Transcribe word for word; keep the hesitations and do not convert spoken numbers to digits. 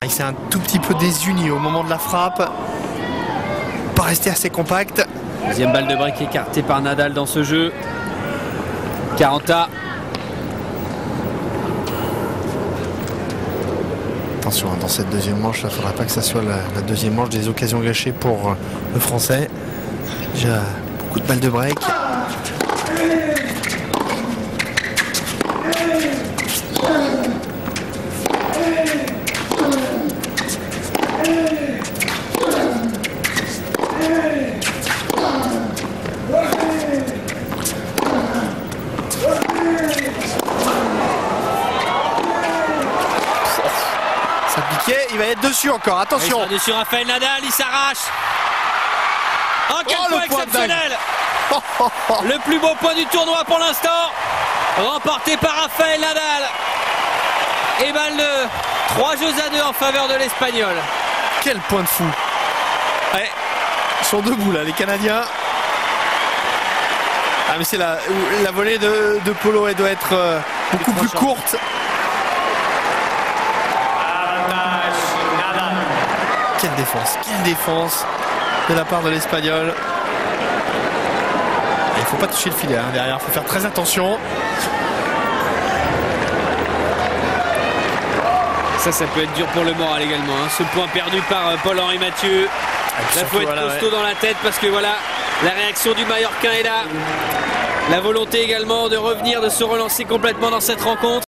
Il s'est un tout petit peu désuni au moment de la frappe. Pas resté assez compact. Deuxième balle de break écartée par Nadal dans ce jeu. Quaranta. Attention, dans cette deuxième manche, il ne faudra pas que ça soit la, la deuxième manche des occasions gâchées pour le Français. Déjà beaucoup de balles de break. Ça piquait, il va être dessus encore, attention. Il sera dessus Rafael Nadal, il s'arrache. Oh, quel Oh, point le point exceptionnel. Oh, oh, oh. Le plus beau point du tournoi pour l'instant, remporté par Rafael Nadal. Et balle de trois jeux à deux en faveur de l'Espagnol. Quel point de fou. Ouais, ils sont debout là, les Canadiens. Ah mais c'est la, la volée de, de Polo, elle doit être euh, beaucoup plus courte. Quelle défense, quelle défense de la part de l'Espagnol. Il ne faut pas toucher le filet hein, derrière, il faut faire très attention. Ça, ça peut être dur pour le moral également. Hein. Ce point perdu par euh, Paul-Henri Mathieu. Il faut être voilà, costaud ouais. dans la tête parce que voilà, la réaction du Mallorquin est là. La volonté également de revenir, de se relancer complètement dans cette rencontre.